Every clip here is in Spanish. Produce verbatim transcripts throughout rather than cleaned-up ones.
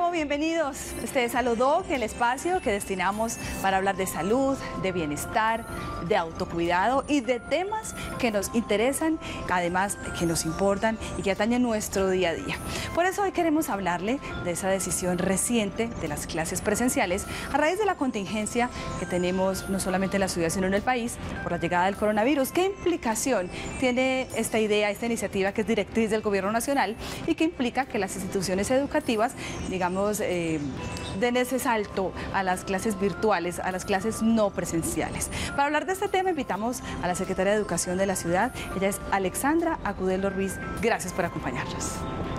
nuevo, bienvenidos. Este es Alodoc, el espacio que destinamos para hablar de salud, de bienestar, de autocuidado y de temas que nos interesan, además que nos importan y que atañen nuestro día a día. Por eso hoy queremos hablarle de esa decisión reciente de las clases presenciales a raíz de la contingencia que tenemos no solamente en la ciudad sino en el país por la llegada del coronavirus. ¿Qué implicación tiene esta idea, esta iniciativa que es directriz del Gobierno Nacional y que implica que las instituciones educativas, digamos, eh, den ese salto a las clases virtuales, a las clases no presenciales? Para hablar de este tema invitamos a la Secretaria de Educación de la ciudad. Ella es Alexandra Agudelo Ruiz. Gracias por acompañarnos.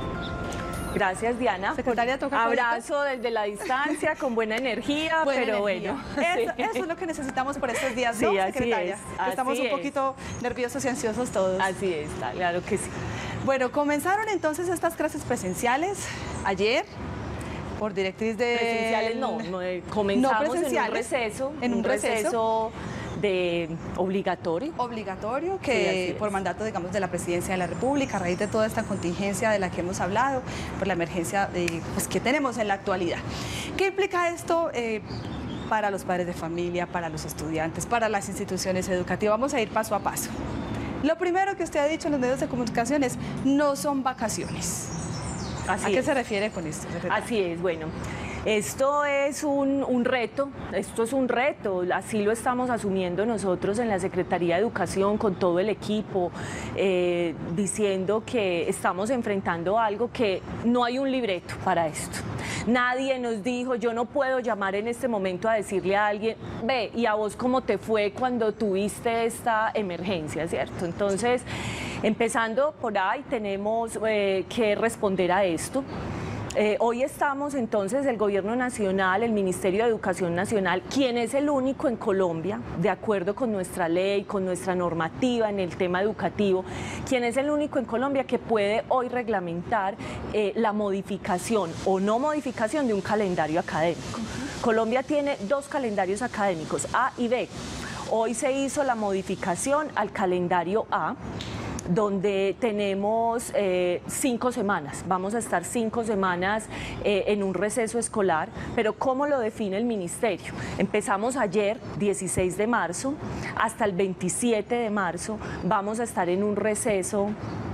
Gracias, Diana. Secretaria, toca abrazo codito desde la distancia, con buena energía, buena energía. pero bueno. Eso, sí. eso es lo que necesitamos por estos días, sí, ¿no, así secretaria? es, Que estamos así un poquito es. nerviosos y ansiosos todos. Así es, claro que sí. Bueno, comenzaron entonces estas clases presenciales ayer por directriz de... Presenciales no, no comenzamos no presenciales, en un receso, en un, un receso, receso de obligatorio. Obligatorio, que sí, por mandato, digamos, de la Presidencia de la República, a raíz de toda esta contingencia de la que hemos hablado, por la emergencia de, pues, que tenemos en la actualidad. ¿Qué implica esto eh, para los padres de familia, para los estudiantes, para las instituciones educativas? Vamos a ir paso a paso. Lo primero que usted ha dicho en los medios de comunicación es, no son vacaciones. Así ¿A qué es. se refiere con esto, secretaria? Así es, bueno. Esto es un, un reto, esto es un reto, así lo estamos asumiendo nosotros en la Secretaría de Educación con todo el equipo, eh, diciendo que estamos enfrentando algo que no hay un libreto para esto. Nadie nos dijo, yo no puedo llamar en este momento a decirle a alguien, ve, ¿y a vos cómo te fue cuando tuviste esta emergencia, cierto? Entonces, empezando por ahí, tenemos eh, que responder a esto. Eh, hoy estamos entonces, el Gobierno Nacional, el Ministerio de Educación Nacional, quien es el único en Colombia, de acuerdo con nuestra ley, con nuestra normativa en el tema educativo, quien es el único en Colombia que puede hoy reglamentar eh, la modificación o no modificación de un calendario académico. Uh-huh. Colombia tiene dos calendarios académicos, A y B. Hoy se hizo la modificación al calendario A, donde tenemos eh, cinco semanas, vamos a estar cinco semanas eh, en un receso escolar, pero ¿cómo lo define el Ministerio? Empezamos ayer, dieciséis de marzo, hasta el veintisiete de marzo, vamos a estar en un receso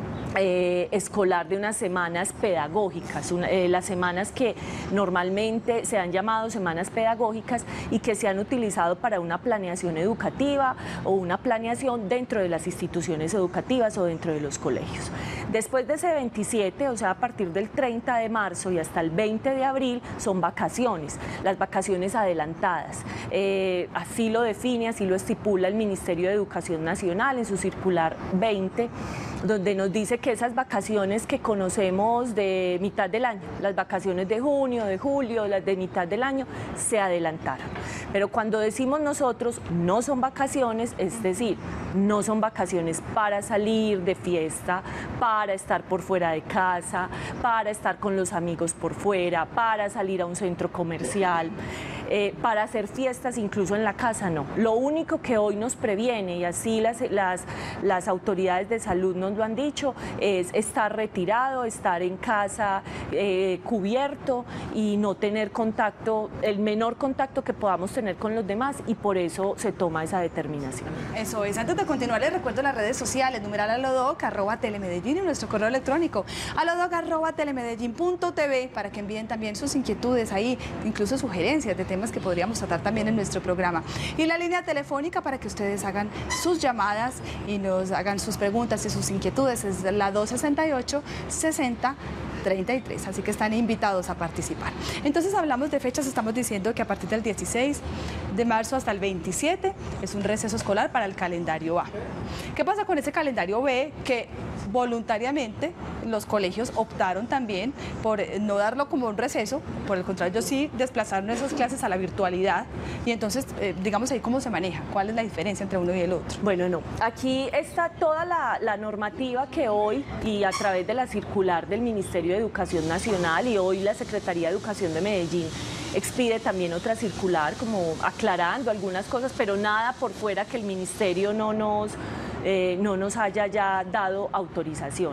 Eh, escolar de unas semanas pedagógicas, una, eh, las semanas que normalmente se han llamado semanas pedagógicas y que se han utilizado para una planeación educativa o una planeación dentro de las instituciones educativas o dentro de los colegios. Después de ese veintisiete, o sea, a partir del treinta de marzo y hasta el veinte de abril, son vacaciones, las vacaciones adelantadas. Eh, así lo define, así lo estipula el Ministerio de Educación Nacional en su circular veinte, donde nos dice que esas vacaciones que conocemos de mitad del año, las vacaciones de junio, de julio, las de mitad del año, se adelantaron. Pero cuando decimos nosotros, no son vacaciones, es decir, no son vacaciones para salir de fiesta, para estar por fuera de casa, para estar con los amigos por fuera, para salir a un centro comercial, eh, para hacer fiestas incluso en la casa, no. Lo único que hoy nos previene, y así las, las, las autoridades de salud nos lo han dicho, es estar retirado, estar en casa eh, cubierto y no tener contacto, el menor contacto que podamos tener con los demás, y por eso se toma esa determinación. Eso es. Antes de continuar, les recuerdo las redes sociales, numeral alodoc, arroba telemedellín, y nuestro correo electrónico, alodoc, arroba telemedellín punto tv, para que envíen también sus inquietudes ahí, incluso sugerencias de temas que podríamos tratar también en nuestro programa. Y la línea telefónica para que ustedes hagan sus llamadas y nos hagan sus preguntas y sus inquietudes es la dos sesenta y ocho, sesenta, treinta y tres, así que están invitados a participar. Entonces hablamos de fechas, estamos diciendo que a partir del dieciséis de marzo hasta el veintisiete es un receso escolar para el calendario A. ¿Qué pasa con ese calendario B? Que voluntariamente los colegios optaron también por no darlo como un receso, por el contrario, sí desplazaron esas clases a la virtualidad, y entonces, eh, digamos ahí cómo se maneja, cuál es la diferencia entre uno y el otro. Bueno, no, aquí está toda la, la normativa que hoy, y a través de la circular del Ministerio de Educación Nacional, y hoy la Secretaría de Educación de Medellín expide también otra circular como aclarando algunas cosas, pero nada por fuera que el Ministerio no nos, eh, no nos haya ya dado autorización.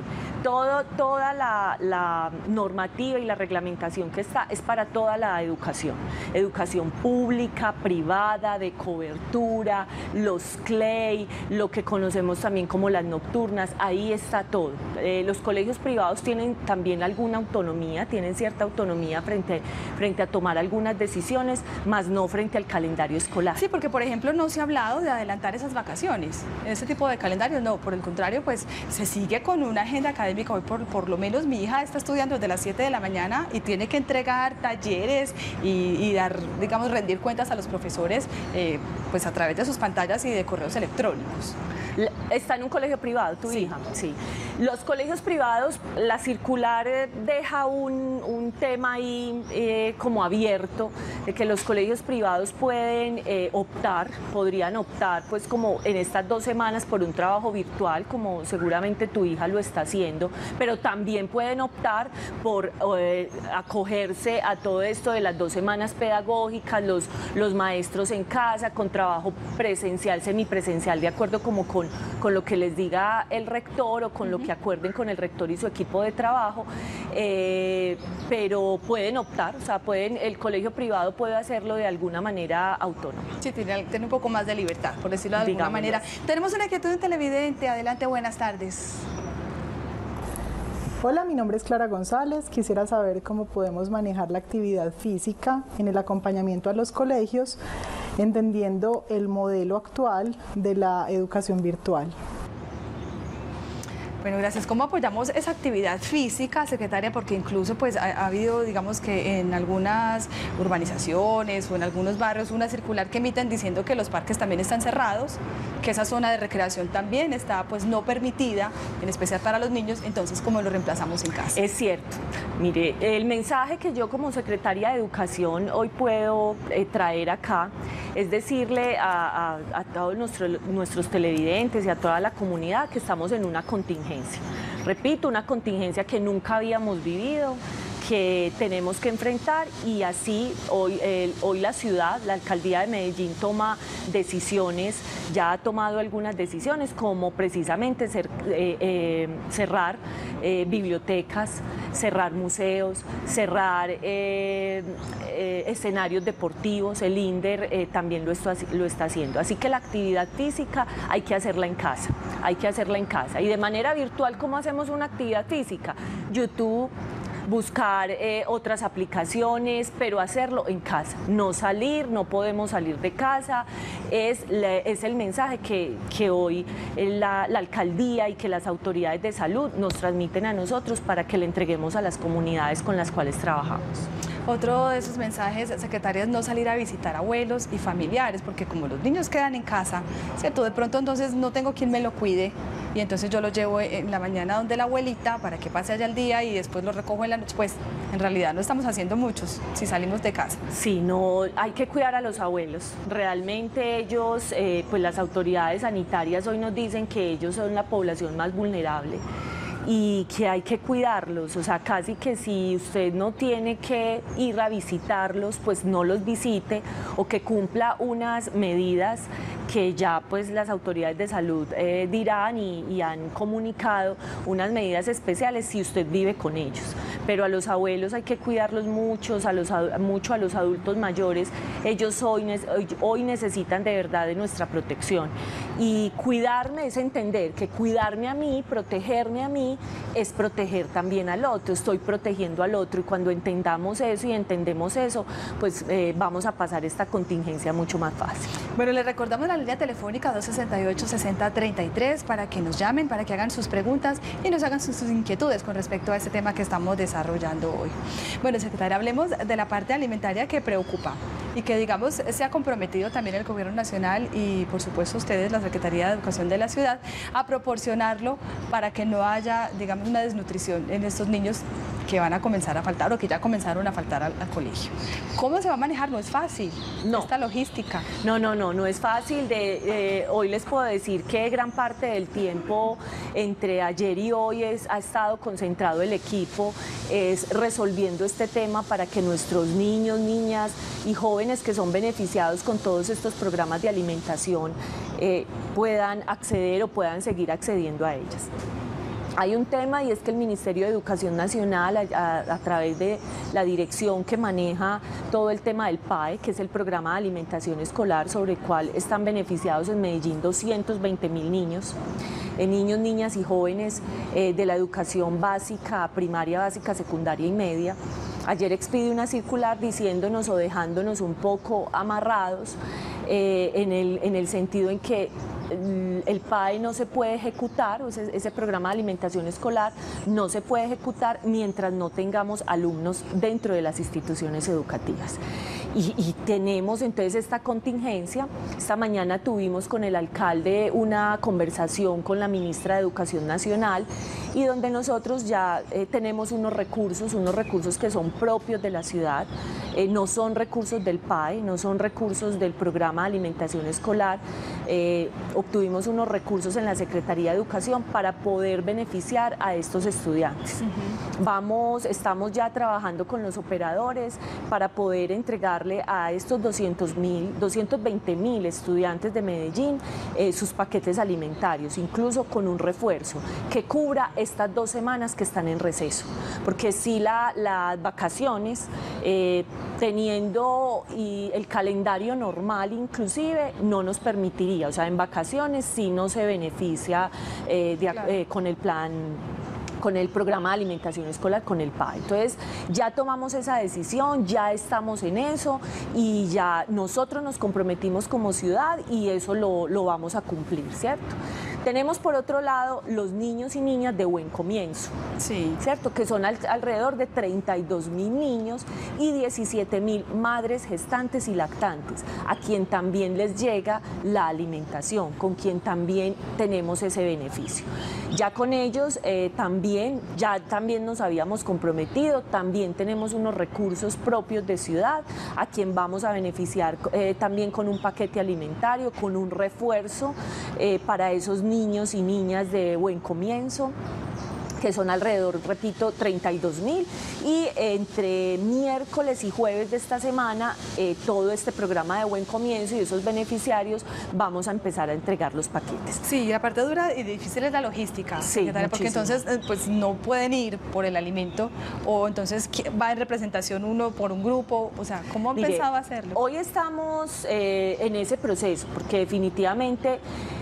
Todo, toda la, la normativa y la reglamentación que está es para toda la educación. Educación pública, privada, de cobertura, los C L E I, lo que conocemos también como las nocturnas, ahí está todo. Eh, los colegios privados tienen también alguna autonomía, tienen cierta autonomía frente, frente a tomar algunas decisiones, más no frente al calendario escolar. Sí, porque por ejemplo no se ha hablado de adelantar esas vacaciones, ese tipo de calendarios no, por el contrario, pues se sigue con una agenda académica. Hoy por, por lo menos mi hija está estudiando desde las siete de la mañana y tiene que entregar talleres y, y dar, digamos, rendir cuentas a los profesores eh, pues a través de sus pantallas y de correos electrónicos. ¿Está en un colegio privado tu sí. hija? Sí. Los colegios privados, la circular deja un, un tema ahí eh, como abierto, de que los colegios privados pueden eh, optar, podrían optar pues como en estas dos semanas por un trabajo virtual, como seguramente tu hija lo está haciendo, pero también pueden optar por eh, acogerse a todo esto de las dos semanas pedagógicas, los, los maestros en casa, con trabajo presencial, semipresencial, de acuerdo como con con lo que les diga el rector o con uh-huh. lo que acuerden con el rector y su equipo de trabajo, eh, pero pueden optar, o sea, pueden, el colegio privado puede hacerlo de alguna manera autónoma. Sí, tiene, tiene un poco más de libertad, por decirlo de alguna Digámoslo. manera. Tenemos una inquietud de un televidente, adelante, buenas tardes. Hola, mi nombre es Clara González. Quisiera saber cómo podemos manejar la actividad física en el acompañamiento a los colegios, entendiendo el modelo actual de la educación virtual. Bueno, gracias. ¿Cómo apoyamos esa actividad física, secretaria? Porque incluso pues ha, ha habido, digamos que en algunas urbanizaciones o en algunos barrios una circular que emiten diciendo que los parques también están cerrados, que esa zona de recreación también está pues no permitida, en especial para los niños. Entonces, ¿cómo lo reemplazamos en casa? Es cierto. Mire, el mensaje que yo como secretaria de Educación hoy puedo eh, traer acá es decirle a, a, a todos nuestros, nuestros televidentes y a toda la comunidad que estamos en una contingencia. Repito, una contingencia que nunca habíamos vivido, que tenemos que enfrentar, y así hoy, eh, hoy la ciudad, la alcaldía de Medellín toma decisiones, ya ha tomado algunas decisiones como precisamente ser, eh, eh, cerrar eh, bibliotecas, cerrar museos, cerrar eh, eh, escenarios deportivos. El INDER eh, también lo está, lo está haciendo, así que la actividad física hay que hacerla en casa, hay que hacerla en casa. Y de manera virtual, ¿cómo hacemos una actividad física? YouTube, buscar eh, otras aplicaciones, pero hacerlo en casa, no salir, no podemos salir de casa. Es, la, es el mensaje que, que hoy la, la alcaldía y que las autoridades de salud nos transmiten a nosotros para que le entreguemos a las comunidades con las cuales trabajamos. Otro de esos mensajes, secretaria, es no salir a visitar abuelos y familiares, porque como los niños quedan en casa, ¿cierto? De pronto entonces no tengo quien me lo cuide, y entonces yo lo llevo en la mañana donde la abuelita para que pase allá el día y después lo recojo en la noche. Pues en realidad no estamos haciendo muchos si salimos de casa. Sí, no, hay que cuidar a los abuelos. Realmente ellos, eh, pues las autoridades sanitarias hoy nos dicen que ellos son la población más vulnerable y que hay que cuidarlos, o sea, casi que si usted no tiene que ir a visitarlos, pues no los visite, o que cumpla unas medidas que ya pues las autoridades de salud eh, dirán y, y han comunicado unas medidas especiales si usted vive con ellos. Pero a los abuelos hay que cuidarlos muchos, a los, mucho a los adultos mayores. Ellos hoy, hoy, hoy necesitan de verdad de nuestra protección. Y cuidarme es entender que cuidarme a mí, protegerme a mí, es proteger también al otro. Estoy protegiendo al otro, y cuando entendamos eso y entendemos eso, pues eh, vamos a pasar esta contingencia mucho más fácil. Bueno, les recordamos la línea telefónica dos sesenta y ocho, sesenta treinta y tres para que nos llamen, para que hagan sus preguntas y nos hagan sus, sus inquietudes con respecto a este tema que estamos desarrollando hoy. Bueno, secretaria, hablemos de la parte alimentaria que preocupa y que, digamos, se ha comprometido también el Gobierno Nacional y, por supuesto, ustedes, la Secretaría de Educación de la ciudad, a proporcionarlo para que no haya, digamos, una desnutrición en estos niños que van a comenzar a faltar o que ya comenzaron a faltar al, al colegio. ¿Cómo se va a manejar? No es fácil, no. Esta logística. No, no, no, no es fácil. De, eh, hoy les puedo decir que gran parte del tiempo entre ayer y hoy es, ha estado concentrado el equipo es resolviendo este tema para que nuestros niños, niñas y jóvenes que son beneficiados con todos estos programas de alimentación eh, puedan acceder o puedan seguir accediendo a ellas. Hay un tema y es que el Ministerio de Educación Nacional, a, a, a través de la dirección que maneja todo el tema del P A E, que es el Programa de Alimentación Escolar, sobre el cual están beneficiados en Medellín doscientos veinte mil niños, eh, niños, niñas y jóvenes eh, de la educación básica, primaria, básica, secundaria y media. Ayer expide una circular diciéndonos o dejándonos un poco amarrados eh, en, el, en el sentido en que el P A E no se puede ejecutar, o sea, ese programa de alimentación escolar no se puede ejecutar mientras no tengamos alumnos dentro de las instituciones educativas. Y, y tenemos entonces esta contingencia. Esta mañana tuvimos con el alcalde una conversación con la ministra de Educación Nacional y donde nosotros ya eh, tenemos unos recursos, unos recursos que son propios de la ciudad, eh, no son recursos del P A E, no son recursos del programa de alimentación escolar. Eh, obtuvimos unos recursos en la Secretaría de Educación para poder beneficiar a estos estudiantes. Uh-huh. Vamos, estamos ya trabajando con los operadores para poder entregarle a estos doscientos mil, doscientos veinte mil estudiantes de Medellín eh, sus paquetes alimentarios, incluso con un refuerzo que cubra estas dos semanas que están en receso, porque si la, las vacaciones, eh, teniendo y el calendario normal inclusive, no nos permitiría, o sea, en vacaciones sí no se beneficia eh, de, claro. eh, con el plan, con el programa de alimentación escolar, con el P A E. Entonces ya tomamos esa decisión, ya estamos en eso y ya nosotros nos comprometimos como ciudad y eso lo, lo vamos a cumplir, ¿cierto? Tenemos por otro lado los niños y niñas de Buen Comienzo, sí. ¿cierto? Que son al, alrededor de treinta y dos mil niños y diecisiete mil madres gestantes y lactantes, a quien también les llega la alimentación, con quien también tenemos ese beneficio. Ya con ellos eh, también, ya también nos habíamos comprometido, también tenemos unos recursos propios de ciudad, a quien vamos a beneficiar eh, también con un paquete alimentario, con un refuerzo eh, para esos niños niños y niñas de Buen Comienzo, que son alrededor, repito, treinta y dos mil, y entre miércoles y jueves de esta semana, eh, todo este programa de Buen Comienzo y esos beneficiarios vamos a empezar a entregar los paquetes. Sí, la parte dura y difícil es la logística, sí, porque entonces pues no pueden ir por el alimento, o entonces va en representación uno por un grupo, o sea, ¿cómo han pensado hacerlo? Hoy estamos eh, en ese proceso, porque definitivamente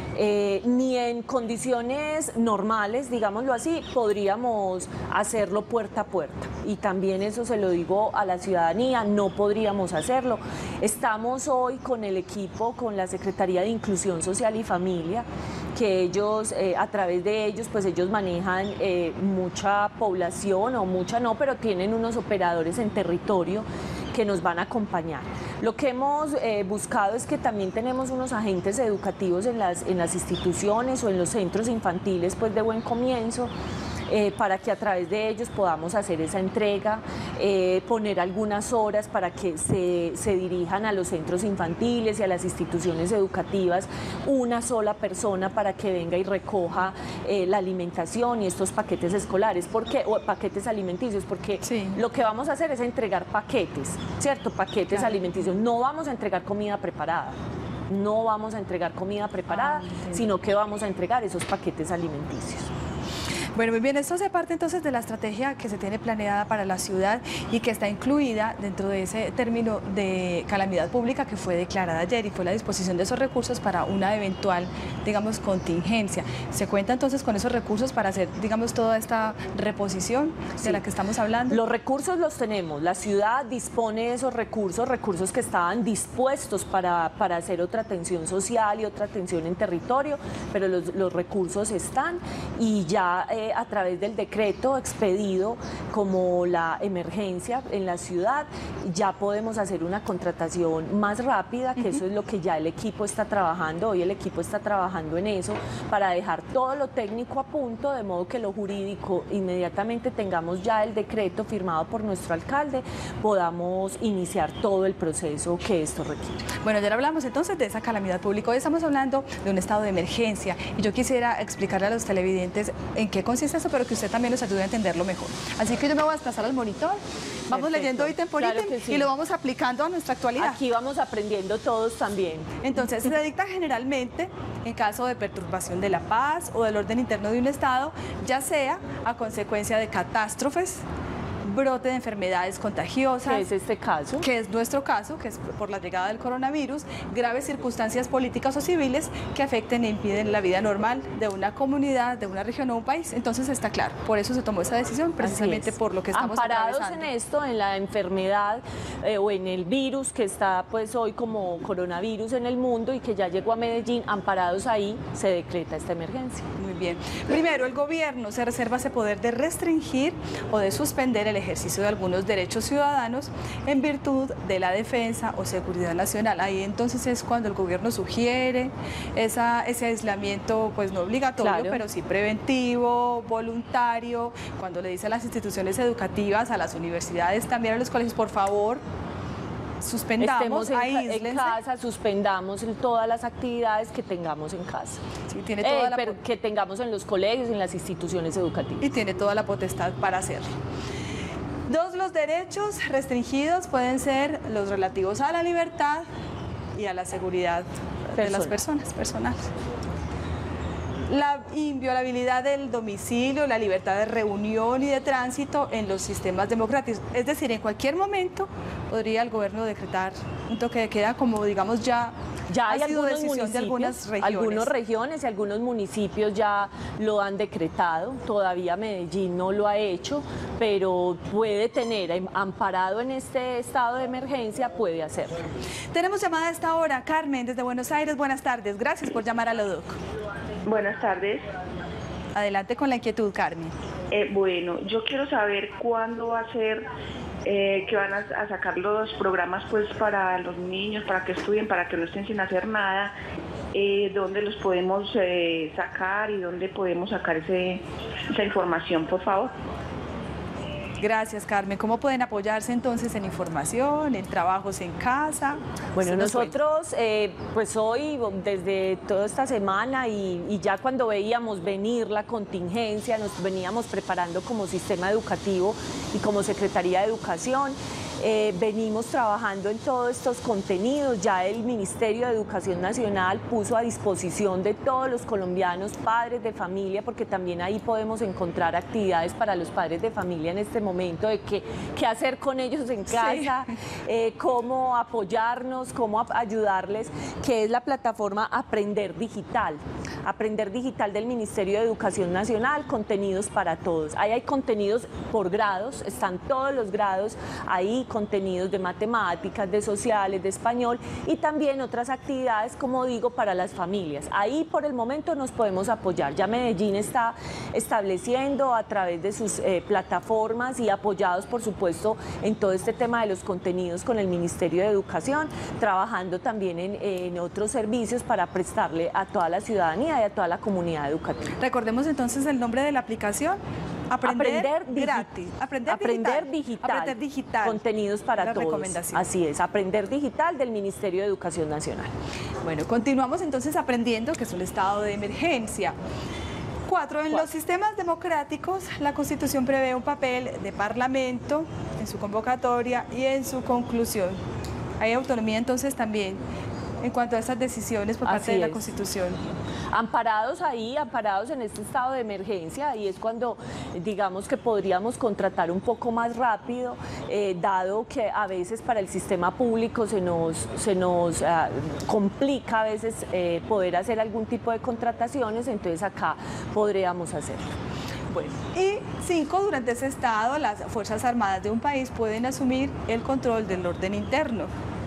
Eh, ni en condiciones normales, digámoslo así, podríamos hacerlo puerta a puerta. Y también eso se lo digo a la ciudadanía, no podríamos hacerlo. Estamos hoy con el equipo, con la Secretaría de Inclusión Social y Familia, que ellos, eh, a través de ellos, pues ellos manejan eh, mucha población, o mucha no, pero tienen unos operadores en territorio que nos van a acompañar. Lo que hemos eh, buscado es que también tenemos unos agentes educativos en las, en las instituciones o en los centros infantiles pues, de Buen Comienzo, Eh, para que a través de ellos podamos hacer esa entrega, eh, poner algunas horas para que se, se dirijan a los centros infantiles y a las instituciones educativas una sola persona para que venga y recoja eh, la alimentación y estos paquetes escolares, porque, o paquetes alimenticios, porque sí. Lo que vamos a hacer es entregar paquetes, ¿cierto? Paquetes claro. alimenticios, no vamos a entregar comida preparada. No vamos a entregar comida preparada, ah, sino que vamos a entregar esos paquetes alimenticios. Bueno, muy bien, esto hace parte entonces de la estrategia que se tiene planeada para la ciudad y que está incluida dentro de ese término de calamidad pública que fue declarada ayer, y fue la disposición de esos recursos para una eventual, digamos, contingencia. ¿Se cuenta entonces con esos recursos para hacer, digamos, toda esta reposición sí. de la que estamos hablando? Los recursos los tenemos, la ciudad dispone de esos recursos, recursos que estaban dispuestos para, para hacer otra atención social y otra atención en territorio, pero los, los recursos están y ya eh, a través del decreto expedido como la emergencia en la ciudad, ya podemos hacer una contratación más rápida, que uh-huh. eso es lo que ya el equipo está trabajando. Hoy el equipo está trabajando en eso para dejar todo lo técnico a punto, de modo que lo jurídico, inmediatamente tengamos ya el decreto firmado por nuestro alcalde, podamos iniciar todo el proceso que esto requiere. Bueno, ya hablamos entonces de esa calamidad pública. Hoy estamos hablando de un estado de emergencia y yo quisiera explicarle a los televidentes en qué consiste eso, pero que usted también nos ayude a entenderlo mejor. Así que yo me voy a desplazar al monitor, vamos Perfecto. leyendo ítem por Claro ítem que sí. y lo vamos aplicando a nuestra actualidad. Aquí vamos aprendiendo todos también. Entonces, se dicta generalmente en caso de perturbación de la paz o del orden interno de un Estado, ya sea a consecuencia de catástrofes, brote de enfermedades contagiosas, ¿Qué es este caso? que es nuestro caso, que es por la llegada del coronavirus, graves circunstancias políticas o civiles que afecten e impiden la vida normal de una comunidad, de una región o un país. Entonces está claro, por eso se tomó esa decisión, precisamente por lo que estamos amparados atravesando. en esto, en la enfermedad eh, o en el virus que está pues hoy como coronavirus en el mundo y que ya llegó a Medellín, amparados ahí se decreta esta emergencia. Muy bien. Primero, el gobierno se reserva ese poder de restringir o de suspender el ejercicio de algunos derechos ciudadanos en virtud de la defensa o seguridad nacional. Ahí entonces es cuando el gobierno sugiere esa, ese aislamiento, pues no obligatorio, Claro. pero sí preventivo, voluntario, cuando le dice a las instituciones educativas, a las universidades, también a los colegios, por favor, suspendamos, Estemos en, ca- en aíslense. casa, suspendamos el- todas las actividades que tengamos en casa. Sí, tiene toda Eh, la pero po- que tengamos en los colegios, en las instituciones educativas. y tiene toda la potestad para hacerlo. Dos, los derechos restringidos pueden ser los relativos a la libertad y a la seguridad de las Personal. personas, personales. La inviolabilidad del domicilio, la libertad de reunión y de tránsito en los sistemas democráticos. Es decir, en cualquier momento podría el gobierno decretar un toque de queda, como digamos ya, Ya ha hay sido algunos decisión municipios, de algunas regiones. algunas regiones y algunos municipios ya lo han decretado, todavía Medellín no lo ha hecho, pero puede tener, em- amparado en este estado de emergencia, puede hacerlo. Tenemos llamada a esta hora, Carmen, desde Buenos Aires. Buenas tardes, gracias por llamar a Lodoc. Buenas tardes. Adelante con la inquietud, Carmen. Eh, bueno, yo quiero saber cuándo va a ser eh, que van a, a sacar los programas pues para los niños, para que estudien, para que no estén sin hacer nada, eh, dónde los podemos eh, sacar y dónde podemos sacar ese, esa información, por favor. Gracias, Carmen. ¿Cómo pueden apoyarse entonces en información, en trabajos en casa? Bueno, Se nos cuenta. nosotros eh, pues hoy, desde toda esta semana y, y ya cuando veíamos venir la contingencia, nos veníamos preparando como sistema educativo y como Secretaría de Educación. Eh, venimos trabajando en todos estos contenidos, ya el Ministerio de Educación Nacional puso a disposición de todos los colombianos, padres de familia, porque también ahí podemos encontrar actividades para los padres de familia en este momento, de qué, qué hacer con ellos en casa, Sí. eh, cómo apoyarnos, cómo ap- ayudarles, que es la plataforma Aprender Digital. Aprender Digital del Ministerio de Educación Nacional, contenidos para todos. Ahí hay contenidos por grados, están todos los grados ahí, contenidos de matemáticas, de sociales, de español y también otras actividades, como digo, para las familias. Ahí por el momento nos podemos apoyar. Ya Medellín está estableciendo a través de sus eh, plataformas y apoyados, por supuesto, en todo este tema de los contenidos con el Ministerio de Educación, trabajando también en, en otros servicios para prestarle a toda la ciudadanía y a toda la comunidad educativa. Recordemos entonces el nombre de la aplicación. Aprender, digi- gratis. Aprender, Aprender digital. digital. Aprender digital. Contenidos para La todos. recomendación. Así es, Aprender Digital del Ministerio de Educación Nacional. Bueno, continuamos entonces aprendiendo que es un estado de emergencia. Cuatro, en los sistemas democráticos, la Constitución prevé un papel de parlamento en su convocatoria y en su conclusión. Hay autonomía entonces también en cuanto a estas decisiones por parte Así de la es. Constitución. Amparados ahí, amparados en este estado de emergencia, y es cuando digamos que podríamos contratar un poco más rápido, eh, dado que a veces para el sistema público se nos, se nos ah, complica a veces eh, poder hacer algún tipo de contrataciones, entonces acá podríamos hacerlo. Bueno, y cinco, durante ese estado, las Fuerzas Armadas de un país pueden asumir el control del orden interno.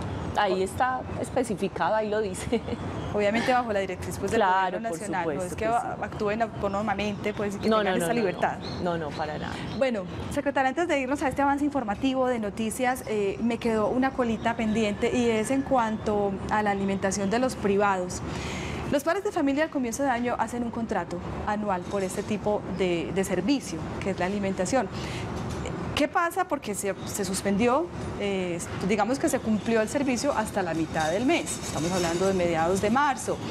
Ahí está especificado, ahí lo dice. Obviamente bajo la directriz pues, del Claro, gobierno por nacional, no supuesto es que, que sí. actúen autónomamente pues, y que No, tengan no, no, esa no, libertad. no, no, para nada. Bueno, secretaria, antes de irnos a este avance informativo de noticias, eh, me quedó una colita pendiente y es en cuanto a la alimentación de los privados. Los padres de familia al comienzo de año hacen un contrato anual por este tipo de, de servicio, que es la alimentación. ¿Qué pasa? Porque se, se suspendió, eh, digamos que se cumplió el servicio hasta la mitad del mes, estamos hablando de mediados de marzo.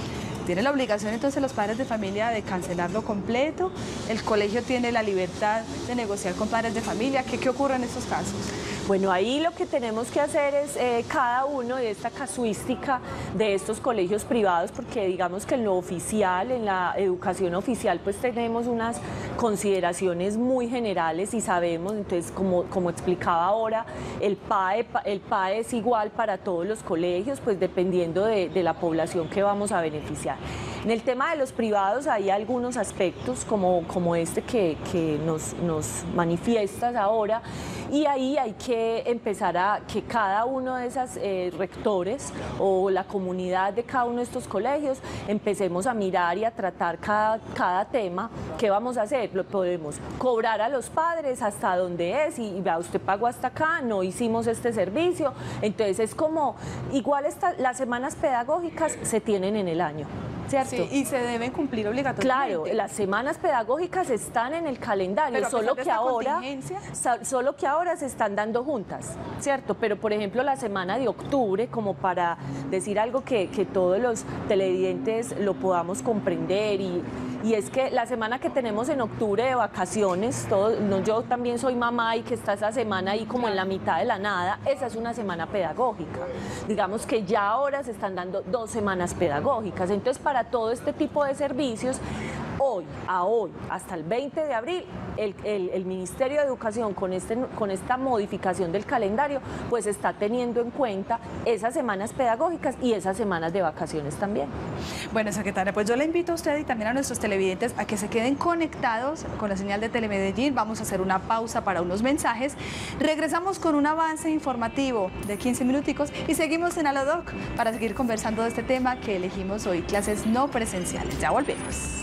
Tiene la obligación entonces los padres de familia de cancelarlo completo. El colegio tiene la libertad de negociar con padres de familia. ¿Qué, qué ocurre en estos casos? Bueno, ahí lo que tenemos que hacer es eh, cada uno de esta casuística de estos colegios privados, porque digamos que en lo oficial, en la educación oficial, pues tenemos unas consideraciones muy generales y sabemos, entonces como, como explicaba ahora, el P A E, el P A E es igual para todos los colegios, pues dependiendo de, de la población que vamos a beneficiar. En el tema de los privados hay algunos aspectos como, como este que, que nos, nos manifiestas ahora, y ahí hay que empezar a que cada uno de esos eh, rectores o la comunidad de cada uno de estos colegios empecemos a mirar y a tratar cada, cada tema. ¿Qué vamos a hacer? Lo podemos cobrar a los padres hasta donde es, y, y vea, usted pagó hasta acá, no hicimos este servicio. Entonces es como, igual esta, las semanas pedagógicas se tienen en el año, ¿cierto? Sí, y se deben cumplir obligatoriamente. Claro, las semanas pedagógicas están en el calendario, Pero solo que ahora, contingencia... solo que ahora se están dando juntas, ¿cierto? Pero por ejemplo la semana de octubre, como para decir algo que, que todos los televidentes lo podamos comprender, y, y es que la semana que tenemos en octubre de vacaciones, todo, no, yo también soy mamá y que está esa semana ahí como en la mitad de la nada, esa es una semana pedagógica. Digamos que ya ahora se están dando dos semanas pedagógicas, entonces para todo este tipo de servicios, hoy, a hoy, hasta el veinte de abril, el, el, el Ministerio de Educación con, este, con esta modificación del calendario, pues está teniendo en cuenta esas semanas pedagógicas y esas semanas de vacaciones también. Bueno, secretaria, pues yo le invito a usted y también a nuestros televidentes a que se queden conectados con la señal de Telemedellín. Vamos a hacer una pausa para unos mensajes. Regresamos con un avance informativo de quince minuticos y seguimos en Alodoc para seguir conversando de este tema que elegimos hoy, clases no presenciales. Ya volvemos.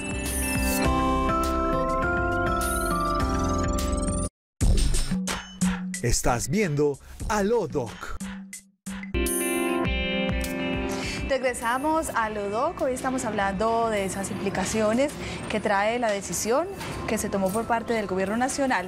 Estás viendo Alodoc. Regresamos a Alodoc. Hoy estamos hablando de esas implicaciones que trae la decisión que se tomó por parte del Gobierno Nacional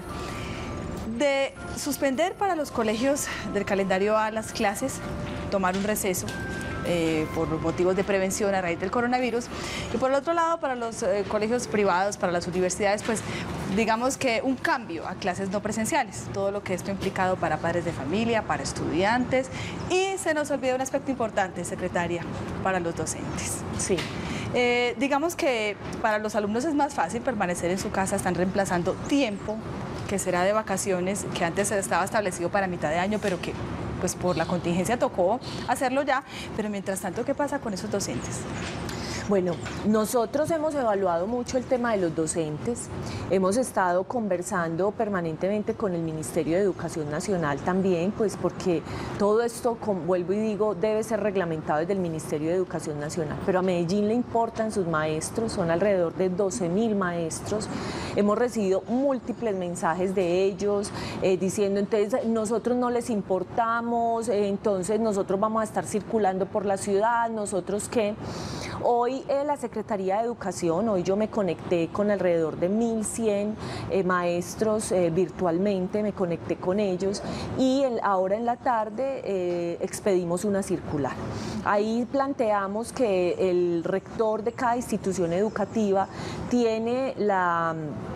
de suspender para los colegios del calendario A las clases, tomar un receso Eh, por motivos de prevención a raíz del coronavirus, y por el otro lado para los eh, colegios privados, para las universidades, pues digamos que un cambio a clases no presenciales, todo lo que esto ha implicado para padres de familia, para estudiantes, y se nos olvida un aspecto importante, secretaria, para los docentes. Sí. Eh, digamos que para los alumnos es más fácil permanecer en su casa, están reemplazando tiempo que será de vacaciones, que antes estaba establecido para mitad de año, pero que pues por la contingencia tocó hacerlo ya, pero mientras tanto, ¿qué pasa con esos docentes? Bueno, nosotros hemos evaluado mucho el tema de los docentes, hemos estado conversando permanentemente con el Ministerio de Educación Nacional también, pues porque todo esto, como vuelvo y digo, debe ser reglamentado desde el Ministerio de Educación Nacional, pero a Medellín le importan sus maestros, son alrededor de doce mil maestros, hemos recibido múltiples mensajes de ellos eh, diciendo, entonces nosotros no les importamos, eh, entonces nosotros vamos a estar circulando por la ciudad, nosotros qué. Hoy eh, la Secretaría de Educación, hoy yo me conecté con alrededor de mil cien eh, maestros eh, virtualmente, me conecté con ellos y el, ahora en la tarde eh, expedimos una circular. Ahí planteamos que el rector de cada institución educativa tiene la...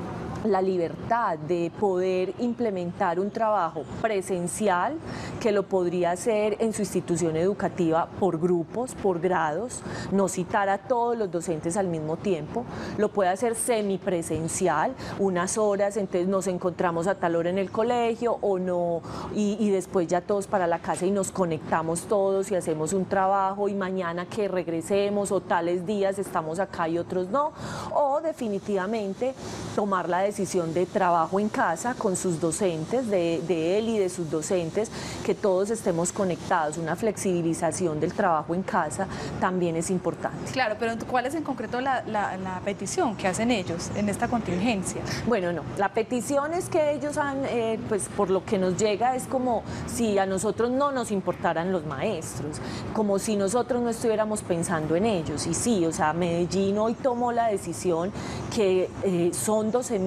la libertad de poder implementar un trabajo presencial que lo podría hacer en su institución educativa por grupos, por grados, no citar a todos los docentes al mismo tiempo, lo puede hacer semipresencial, unas horas, entonces nos encontramos a tal hora en el colegio o no, y, y después ya todos para la casa y nos conectamos todos y hacemos un trabajo y mañana que regresemos o tales días estamos acá y otros no, o definitivamente tomar la decisión decisión de trabajo en casa con sus docentes, de, de él y de sus docentes, que todos estemos conectados. Una flexibilización del trabajo en casa también es importante. Claro, pero ¿cuál es en concreto la, la, la petición que hacen ellos en esta contingencia? Bueno, no, la petición es que ellos han, eh, pues por lo que nos llega es como si a nosotros no nos importaran los maestros, como si nosotros no estuviéramos pensando en ellos. Y sí, o sea, Medellín hoy tomó la decisión que eh, son doce mil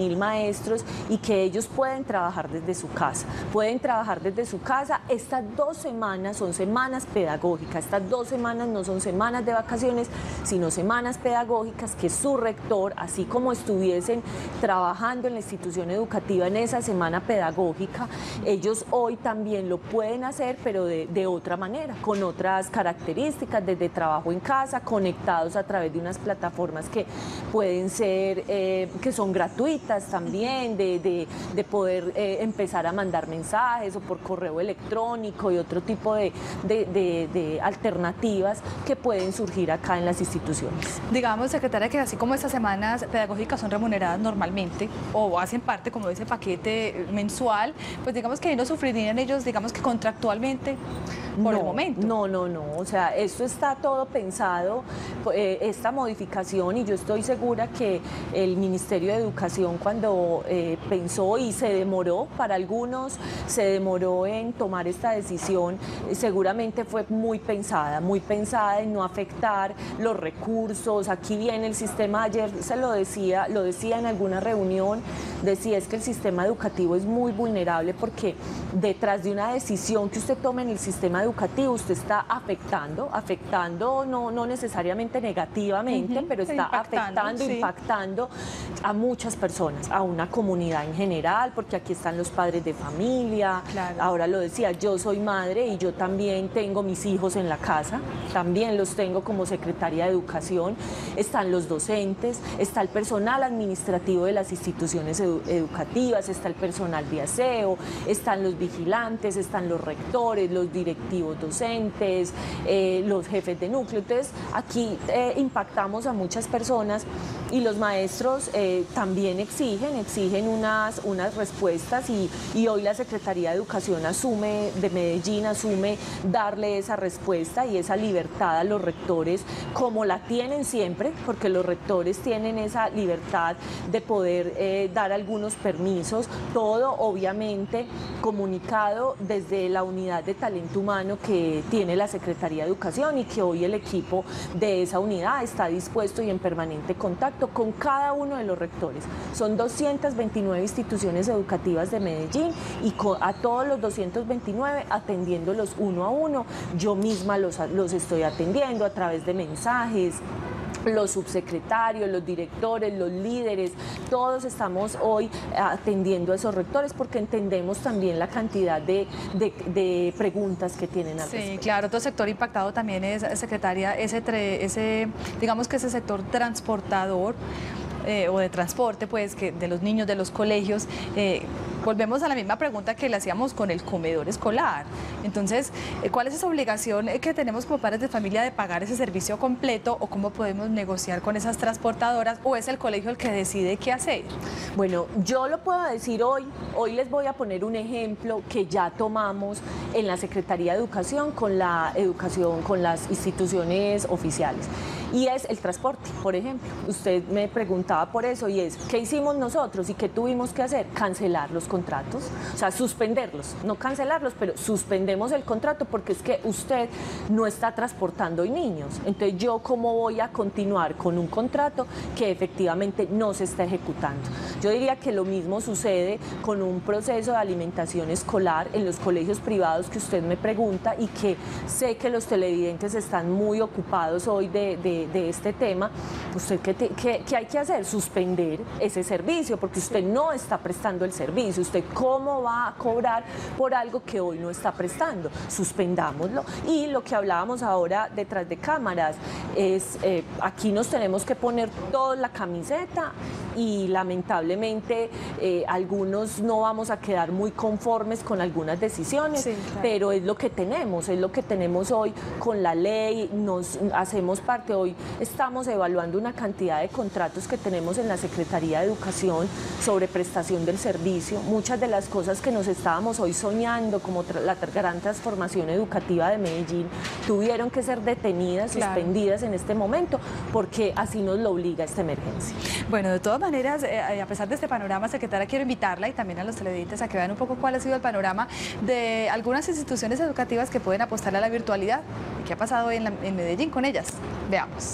mil maestros y que ellos pueden trabajar desde su casa. Pueden trabajar desde su casa. Estas dos semanas son semanas pedagógicas. Estas dos semanas no son semanas de vacaciones, sino semanas pedagógicas que su rector, así como estuviesen trabajando en la institución educativa en esa semana pedagógica, ellos hoy también lo pueden hacer, pero de, de otra manera, con otras características, desde trabajo en casa, conectados a través de unas plataformas que pueden ser, eh, que son gratuitas también, de, de, de poder eh, empezar a mandar mensajes o por correo electrónico y otro tipo de, de, de, de alternativas que pueden surgir acá en las instituciones. Digamos, secretaria, que así como estas semanas pedagógicas son remuneradas normalmente o hacen parte como de ese paquete mensual, pues digamos que ahí no sufrirían ellos, digamos que contractualmente por no, el momento. No, no, no, o sea, esto está todo pensado, eh, esta modificación, y yo estoy segura que el Ministerio de Educación cuando eh, pensó y se demoró, para algunos se demoró en tomar esta decisión, eh, seguramente fue muy pensada, muy pensada en no afectar los recursos. Aquí viene el sistema, ayer se lo decía, lo decía en alguna reunión, decía es que el sistema educativo es muy vulnerable porque detrás de una decisión que usted tome en el sistema educativo, usted está afectando, afectando no, no necesariamente negativamente, uh-huh, pero está impactando, afectando, sí. impactando a muchas personas, a una comunidad en general, porque aquí están los padres de familia, claro. Ahora lo decía, yo soy madre y yo también tengo mis hijos en la casa, también los tengo como secretaria de Educación, están los docentes, está el personal administrativo de las instituciones edu- educativas, está el personal de aseo, están los vigilantes, están los rectores, los directivos docentes, eh, los jefes de núcleo. Entonces aquí eh, impactamos a muchas personas y los maestros eh, también exigen, exigen unas, unas respuestas y, y hoy la Secretaría de Educación asume, de Medellín asume darle esa respuesta y esa libertad a los rectores como la tienen siempre, porque los rectores tienen esa libertad de poder eh, dar algunos permisos, todo obviamente comunicado desde la unidad de talento humano que tiene la Secretaría de Educación y que hoy el equipo de esa unidad está dispuesto y en permanente contacto con cada uno de los rectores. Son doscientas veintinueve instituciones educativas de Medellín y con, a todos los doscientos veintinueve atendiéndolos uno a uno. Yo misma los, los estoy atendiendo a través de mensajes, los subsecretarios, los directores, los líderes, todos estamos hoy atendiendo a esos rectores porque entendemos también la cantidad de, de, de preguntas que tienen al respecto. Sí, claro, otro sector impactado también es, secretaria, ese, ese digamos que ese sector transportador eh, o de transporte, pues, que de los niños de los colegios. Eh, Volvemos a la misma pregunta que le hacíamos con el comedor escolar. Entonces, ¿cuál es esa obligación que tenemos como padres de familia de pagar ese servicio completo o cómo podemos negociar con esas transportadoras o es el colegio el que decide qué hacer? Bueno, yo lo puedo decir hoy, hoy les voy a poner un ejemplo que ya tomamos en la Secretaría de Educación con la educación, con las instituciones oficiales. Y es el transporte, por ejemplo. Usted me preguntaba por eso y es, ¿qué hicimos nosotros y qué tuvimos que hacer? Cancelar los contratos, o sea, suspenderlos, no cancelarlos, pero suspendemos el contrato porque es que usted no está transportando hoy niños. Entonces, ¿yo cómo voy a continuar con un contrato que efectivamente no se está ejecutando? Yo diría que lo mismo sucede con un proceso de alimentación escolar en los colegios privados que usted me pregunta y que sé que los televidentes están muy ocupados hoy de, de, de este tema. ¿Usted qué, te, qué, qué hay que hacer? Suspender ese servicio porque usted no está prestando el servicio. ¿Usted cómo va a cobrar por algo que hoy no está prestando? Suspendámoslo. Y lo que hablábamos ahora detrás de cámaras es, eh, aquí nos tenemos que poner toda la camiseta y lamentablemente eh, algunos no vamos a quedar muy conformes con algunas decisiones, sí, claro. Pero es lo que tenemos, es lo que tenemos hoy con la ley, nos hacemos parte, hoy estamos evaluando una cantidad de contratos que tenemos en la Secretaría de Educación sobre prestación del servicio, muchas de las cosas que nos estábamos hoy soñando como la gran transformación educativa de Medellín tuvieron que ser detenidas, claro. Suspendidas en este momento porque así nos lo obliga esta emergencia. Bueno, de todas maneras, eh, a pesar de este panorama, secretaria, quiero invitarla y también a los televidentes a que vean un poco cuál ha sido el panorama de algunas instituciones educativas que pueden apostar a la virtualidad y qué ha pasado en, la, en Medellín con ellas. Veamos.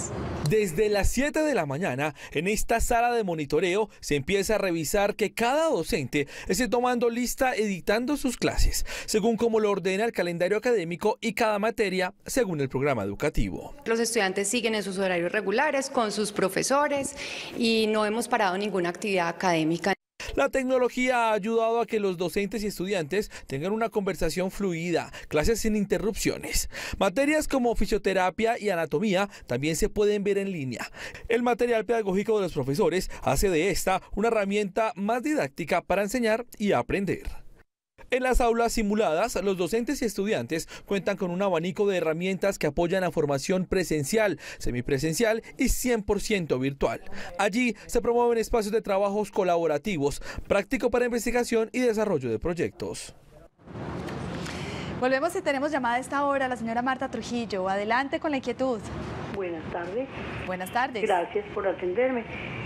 Desde las siete de la mañana, en esta sala de monitoreo, se empieza a revisar que cada docente esté tomando lista editando sus clases, según como lo ordena el calendario académico y cada materia según el programa educativo. Los estudiantes siguen en sus horarios regulares con sus profesores y no hemos parado ninguna actividad académica. La tecnología ha ayudado a que los docentes y estudiantes tengan una conversación fluida, clases sin interrupciones. Materias como fisioterapia y anatomía también se pueden ver en línea. El material pedagógico de los profesores hace de esta una herramienta más didáctica para enseñar y aprender. En las aulas simuladas, los docentes y estudiantes cuentan con un abanico de herramientas que apoyan la formación presencial, semipresencial y cien por ciento virtual. Allí se promueven espacios de trabajos colaborativos, práctico para investigación y desarrollo de proyectos. Volvemos y tenemos llamada a esta hora la señora Marta Trujillo. Adelante con la inquietud. Buenas tardes. Buenas tardes. Gracias por atenderme.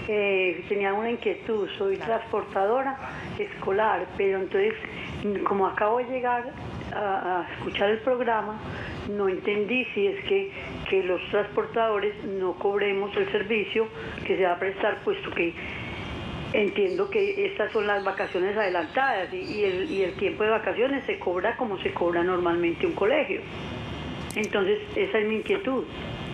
Eh, tenía una inquietud, soy claro. transportadora escolar, pero entonces, como acabo de llegar a, a escuchar el programa, no entendí si es que, que los transportadores no cobremos el servicio que se va a prestar, puesto que entiendo que estas son las vacaciones adelantadas y, y, el, y el tiempo de vacaciones se cobra como se cobra normalmente un colegio. Entonces, esa es mi inquietud.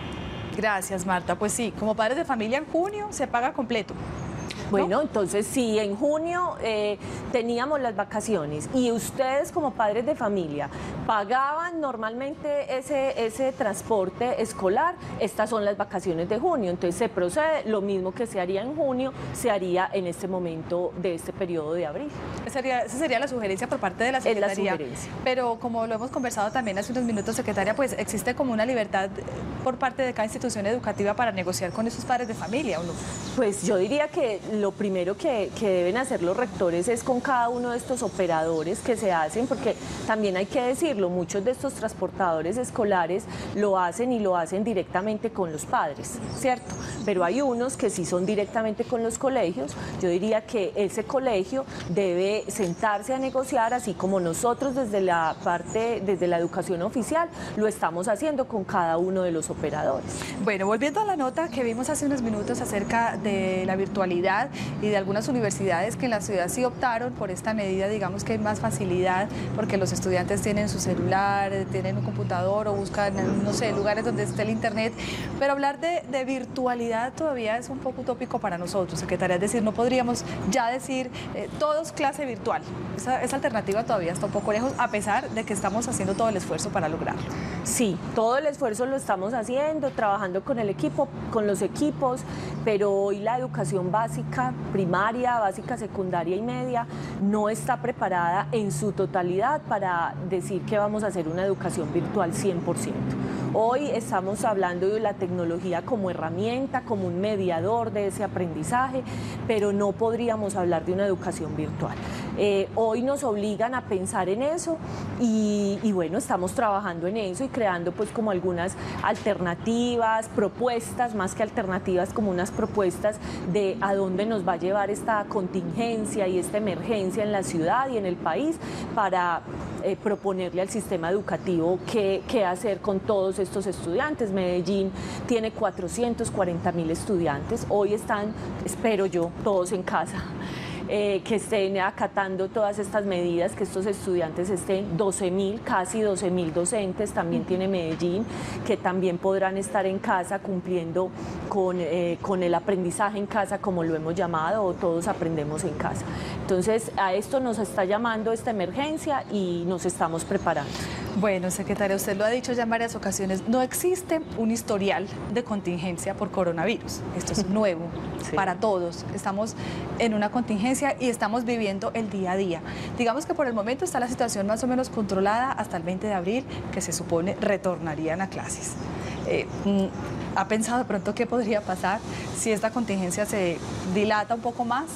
Gracias, Marta. Pues sí, como padres de familia en junio se paga completo. Bueno, entonces sí, en junio eh, teníamos las vacaciones y ustedes como padres de familia pagaban normalmente ese, ese transporte escolar, estas son las vacaciones de junio, entonces se procede, lo mismo que se haría en junio, se haría en este momento de este periodo de abril. Esa sería, esa sería la sugerencia por parte de la Secretaría. Es la sugerencia. Pero como lo hemos conversado también hace unos minutos, Secretaria, pues existe como una libertad por parte de cada institución educativa para negociar con esos padres de familia, ¿o no? Pues yo diría que lo primero que, que deben hacer los rectores es con cada uno de estos operadores que se hacen, porque también hay que decirlo, muchos de estos transportadores escolares lo hacen y lo hacen directamente con los padres, ¿cierto? Pero hay unos que sí son directamente con los colegios. Yo diría que ese colegio debe sentarse a negociar, así como nosotros desde la parte, desde la educación oficial, lo estamos haciendo con cada uno de los operadores. Bueno, volviendo a la nota que vimos hace unos minutos acerca de la virtualidad y de algunas universidades que en la ciudad sí optaron por esta medida, digamos que hay más facilidad porque los estudiantes tienen su celular, tienen un computador o buscan, no sé, lugares donde esté el internet, pero hablar de, de virtualidad todavía es un poco utópico para nosotros, Secretaria, es decir, no podríamos ya decir eh, todos clase virtual, esa, esa alternativa todavía está un poco lejos, a pesar de que estamos haciendo todo el esfuerzo para lograrlo. Sí, todo el esfuerzo lo estamos haciendo, trabajando con el equipo, con los equipos, pero hoy la educación básica, primaria, básica, secundaria y media, no está preparada en su totalidad para decir que vamos a hacer una educación virtual cien por ciento. Hoy estamos hablando de la tecnología como herramienta, como un mediador de ese aprendizaje, pero no podríamos hablar de una educación virtual. Eh, hoy nos obligan a pensar en eso y, y bueno, estamos trabajando en eso y creando pues como algunas alternativas, propuestas, más que alternativas, como unas propuestas de a dónde nos va a llevar esta contingencia y esta emergencia en la ciudad y en el país para eh, proponerle al sistema educativo qué, qué hacer con todos estos estudiantes. Medellín tiene cuatrocientos cuarenta mil estudiantes, hoy están, espero yo, todos en casa. Eh, que estén acatando todas estas medidas, que estos estudiantes estén, doce mil, casi doce mil docentes también tiene Medellín, que también podrán estar en casa cumpliendo con, eh, con el aprendizaje en casa, como lo hemos llamado, o todos aprendemos en casa. Entonces, a esto nos está llamando esta emergencia y nos estamos preparando. Bueno, Secretaria, usted lo ha dicho ya en varias ocasiones, no existe un historial de contingencia por coronavirus. Esto es nuevo sí. para todos. Estamos en una contingencia y estamos viviendo el día a día. Digamos que por el momento está la situación más o menos controlada hasta el veinte de abril, que se supone retornarían a clases. Eh, ¿Ha pensado de pronto qué podría pasar si esta contingencia se dilata un poco más?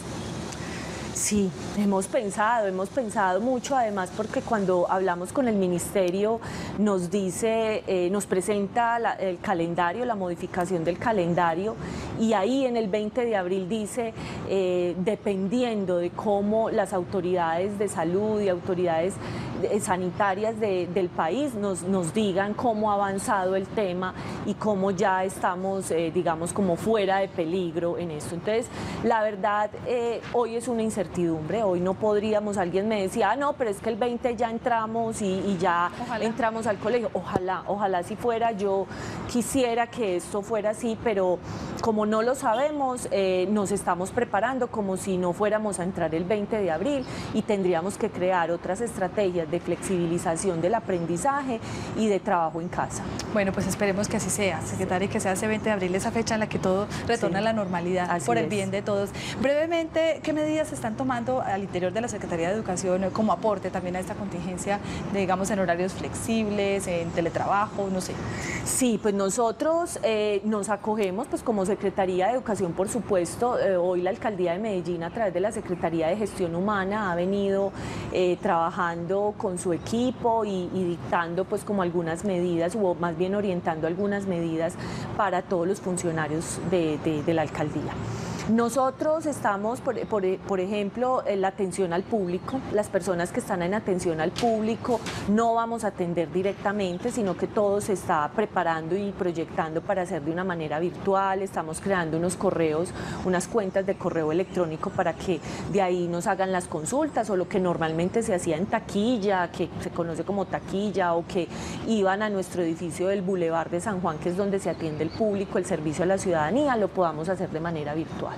Sí, hemos pensado, hemos pensado mucho, además porque cuando hablamos con el ministerio nos dice, eh, nos presenta la, el calendario, la modificación del calendario, y ahí en el veinte de abril dice, eh, dependiendo de cómo las autoridades de salud y autoridades eh, sanitarias de, del país nos, nos digan cómo ha avanzado el tema y cómo ya estamos, eh, digamos, como fuera de peligro en esto. Entonces, la verdad, eh, hoy es una incertidumbre, hoy no podríamos, alguien me decía, ah, no, pero es que el veinte ya entramos y, y ya ojalá. entramos al colegio. Ojalá, ojalá si fuera, yo quisiera que esto fuera así, pero como no lo sabemos, eh, nos estamos preparando como si no fuéramos a entrar el veinte de abril y tendríamos que crear otras estrategias de flexibilización del aprendizaje y de trabajo en casa. Bueno, pues esperemos que así sea, secretaria, y que sea ese veinte de abril, esa fecha en la que todo retorna sí. a la normalidad, así por el es. bien de todos. Brevemente, ¿qué medidas se están tomando al interior de la Secretaría de Educación como aporte también a esta contingencia, digamos, en horarios flexibles, en teletrabajo, no sé? Sí, pues nosotros eh, nos acogemos, pues como Secretaría de Educación, por supuesto, eh, hoy la Alcaldía de Medellín a través de la Secretaría de Gestión Humana ha venido eh, trabajando con su equipo y, y dictando pues como algunas medidas, o más bien orientando algunas medidas para todos los funcionarios de, de, de la Alcaldía. Nosotros estamos, por, por, por ejemplo, en la atención al público. Las personas que están en atención al público no vamos a atender directamente, sino que todo se está preparando y proyectando para hacer de una manera virtual. Estamos creando unos correos, unas cuentas de correo electrónico para que de ahí nos hagan las consultas, o lo que normalmente se hacía en taquilla, que se conoce como taquilla, o que iban a nuestro edificio del Boulevard de San Juan, que es donde se atiende el público, el servicio a la ciudadanía, lo podamos hacer de manera virtual.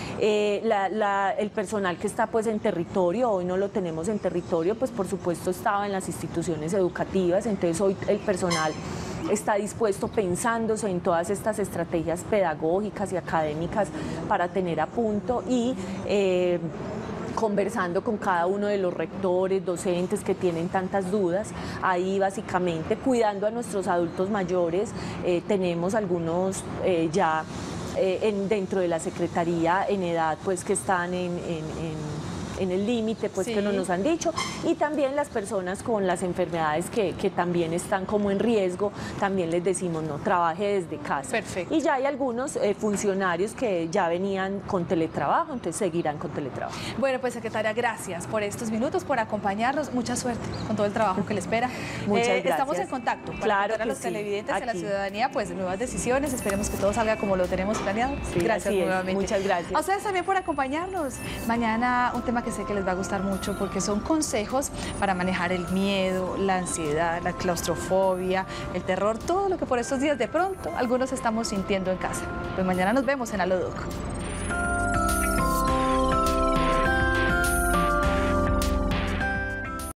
Eh, la, la, el personal que está pues en territorio, hoy no lo tenemos en territorio, pues por supuesto estaba en las instituciones educativas, entonces hoy el personal está dispuesto, pensándose en todas estas estrategias pedagógicas y académicas para tener a punto y eh, conversando con cada uno de los rectores, docentes que tienen tantas dudas. Ahí básicamente cuidando a nuestros adultos mayores, eh, tenemos algunos eh, ya Eh, en, dentro de la Secretaría en edad pues que están en, en, en en el límite pues sí. que no nos han dicho, y también las personas con las enfermedades que, que también están como en riesgo, también les decimos no, trabaje desde casa. Perfecto. Y ya hay algunos eh, funcionarios que ya venían con teletrabajo, entonces seguirán con teletrabajo. Bueno, pues secretaria, gracias por estos minutos, por acompañarnos, mucha suerte con todo el trabajo que le espera. Muchas eh, gracias. Estamos en contacto para claro a los sí. televidentes Aquí. y a la ciudadanía pues nuevas decisiones, esperemos que todo salga como lo tenemos planeado. Sí, gracias nuevamente. Muchas gracias. A ustedes también por acompañarnos. Mañana un tema que sé que les va a gustar mucho porque son consejos para manejar el miedo, la ansiedad, la claustrofobia, el terror, todo lo que por estos días de pronto algunos estamos sintiendo en casa. Pues mañana nos vemos en Alodoc.